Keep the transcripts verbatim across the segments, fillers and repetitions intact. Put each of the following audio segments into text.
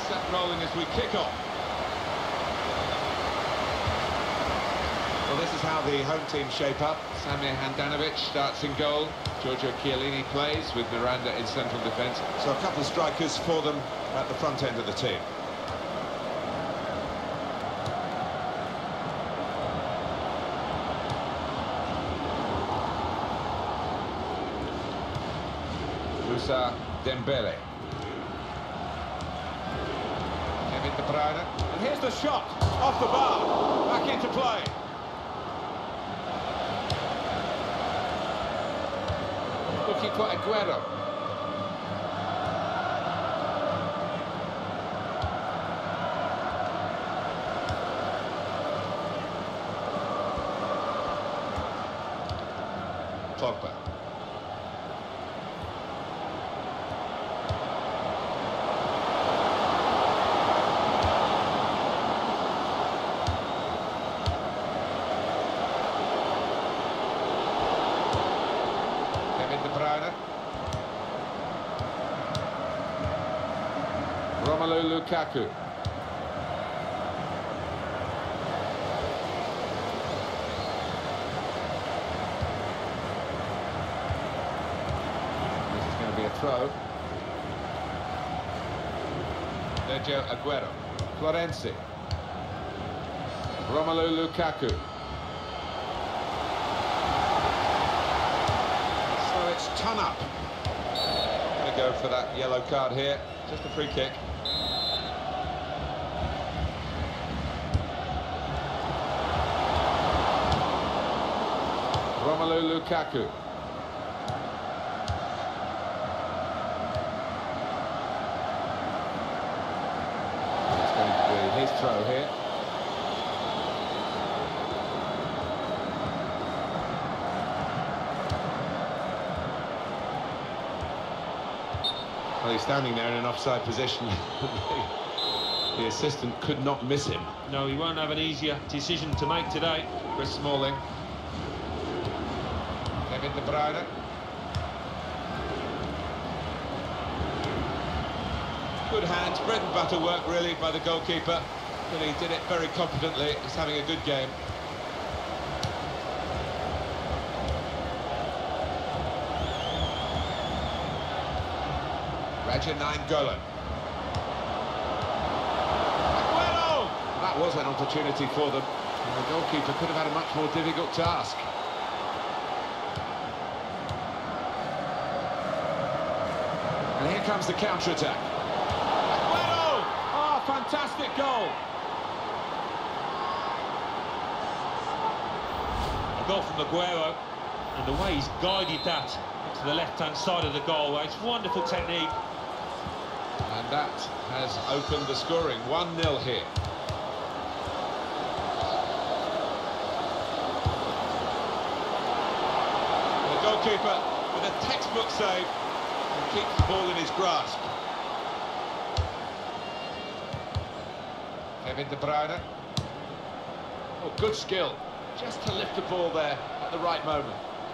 set rolling as we kick off. Well, this is how the home team shape up. Samir Handanovic starts in goal. Giorgio Chiellini plays with Miranda in central defence. So a couple of strikers for them at the front end of the team. Moussa Dembele. Kevin De Bruyne. And here's the shot off the bar. Back into play. Looking for Aguero. Pogba. Romelu Lukaku. This is going to be a throw. Sergio Aguero. Florenzi. Romelu Lukaku. So it's ton up. Going to go for that yellow card here. Just a free kick. Romelu Lukaku. It's going to be his throw here. Well, he's standing there in an offside position. The assistant could not miss him. No, he won't have an easier decision to make today. Chris Smalling. Kevin De Bruyne. Good hands, bread and butter work really by the goalkeeper, but he did it very competently. He's having a good game. Raja Nainggolan. Aguero! That was an opportunity for them. And the goalkeeper could have had a much more difficult task. And here comes the counter-attack. Aguero! Oh, fantastic goal! A goal from Aguero, and the way he's guided that to the left-hand side of the goal, it's wonderful technique. And that has opened the scoring. one nil here. The goalkeeper with a textbook save. Keeps the ball in his grasp. Kevin De Bruyne. Oh, good skill. Just to lift the ball there at the right moment.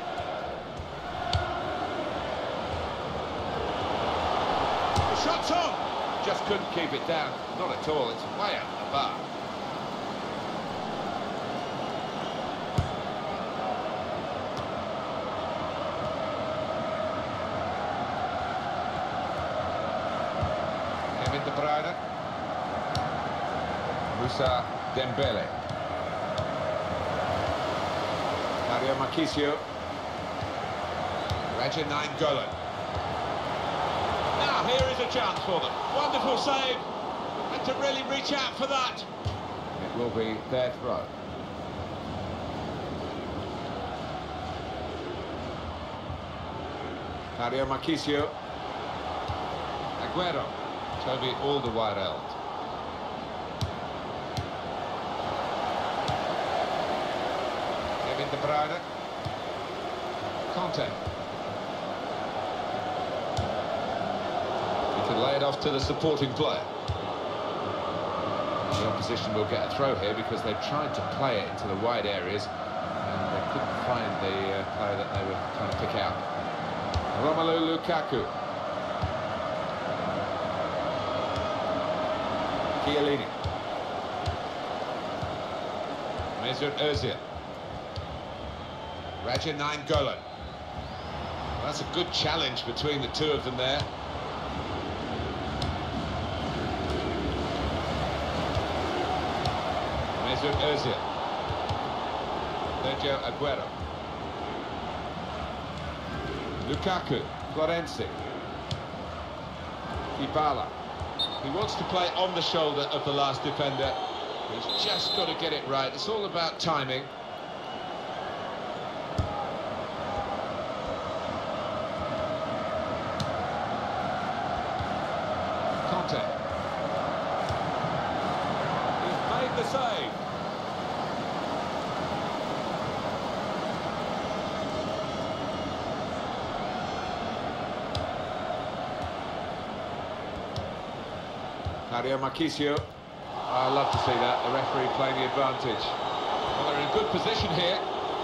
The shot's on! Just couldn't keep it down. Not at all. It's way out the bar. De Bruyne. Moussa Dembele. Mario Marchisio. Raja Nainggolan. Now here is a chance for them. Wonderful save. And to really reach out for that. It will be their throw. Mario Marchisio. Aguero. Toby Alderweireld. Kevin De Bruyne. Conte. He can lay it off to the supporting player. The opposition will get a throw here because they tried to play it into the wide areas and they couldn't find the uh, player that they were trying to pick out. Romelu Lukaku. Chiellini. Mesut Ozil. Radja Nainggolan. That's a good challenge between the two of them there. Mesut Ozil. Sergio Aguero. Lukaku. Florenzi. Dybala. He wants to play on the shoulder of the last defender. He's just got to get it right. It's all about timing. Conte. He's made the save. Mario Marchisio. I love to see that, the referee playing the advantage. Well, they're in a good position here.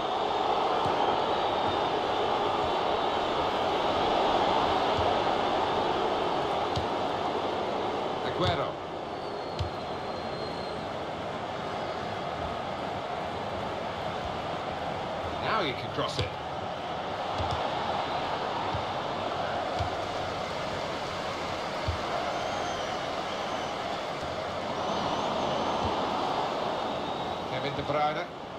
Aguero. Now you can cross it. De Bruyne.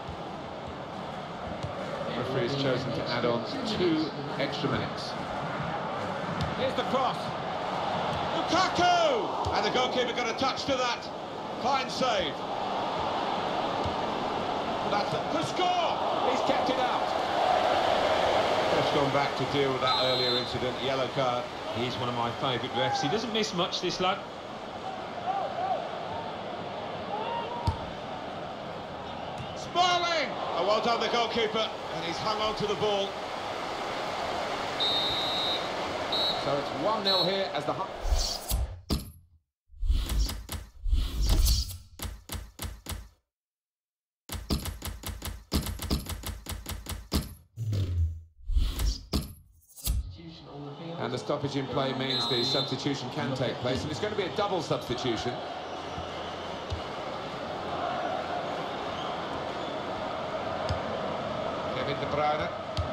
The referee has chosen to add on two extra minutes. Here's the cross. Lukaku! And the goalkeeper got a touch to that. Fine save. That's the score! He's kept it out. Just gone back to deal with that earlier incident. Yellow card. He's one of my favourite refs. He doesn't miss much, this lad. Smalling! Oh, well done, the goalkeeper, and he's hung on to the ball. So it's one nil here as the... And the stoppage in play means the substitution can take place, and it's going to be a double substitution. Kevin De Bruyne.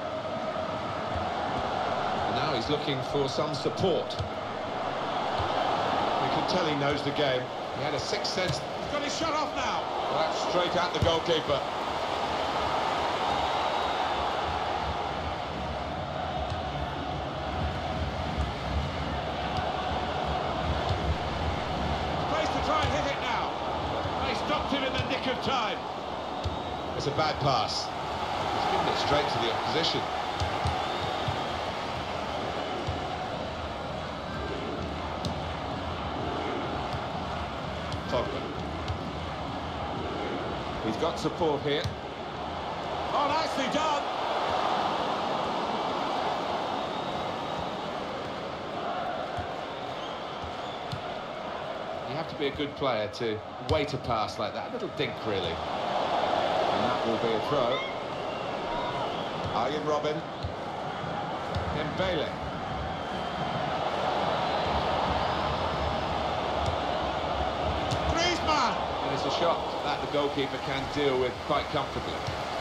And now he's looking for some support. You can tell he knows the game. He had a sixth sense. He's got his shot off now. Well, that's straight at the goalkeeper. Him in the nick of time. It's a bad pass. He's given it straight to the opposition. Pogba. He's got support here. Oh, nicely done. You have to be a good player to wait a pass like that. A little dink, really. And that will be a throw. Arjen Robben. Dembele. Griezmann! And it's a shot that the goalkeeper can deal with quite comfortably.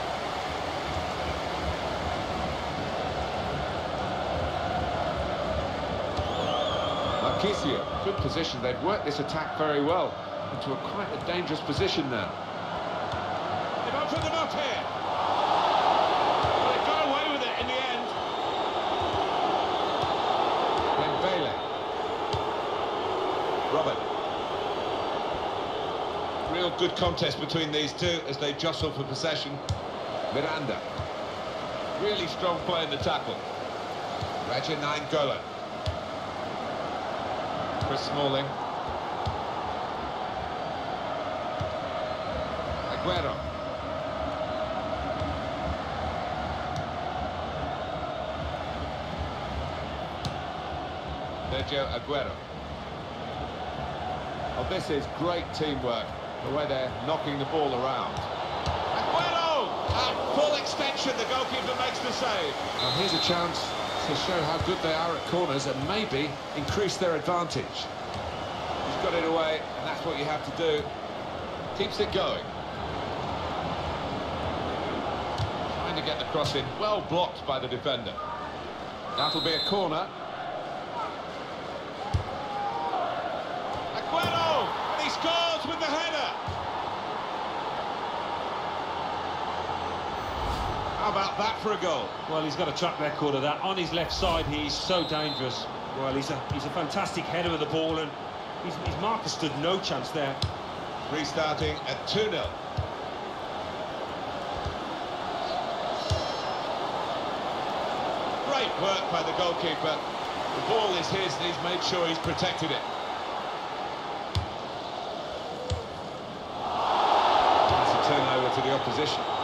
Marchisio, good position. They've worked this attack very well into a quite a dangerous position now. They've opened them up here. Well, they got away with it in the end. Dembele. Robert. Real good contest between these two as they jostle for possession. Miranda. Really strong play in the tackle. Radja Nainggolan. Chris Smalling. Aguero. Sergio Aguero. Oh, this is great teamwork, the way they're knocking the ball around. Aguero! At full extension, the goalkeeper makes the save. Well, here's a chance to show how good they are at corners and maybe increase their advantage. He's got it away, and that's what you have to do. Keeps it going. Trying to get the cross in, well blocked by the defender. That'll be a corner. Aguero! And he scores with the header! How about that for a goal? Well, he's got a track record of that. On his left side, he's so dangerous. Well, he's a, he's a fantastic header of the ball, and his, his marker stood no chance there. Restarting at two nil. Great work by the goalkeeper. The ball is his and he's made sure he's protected it. That's a turnover to the opposition.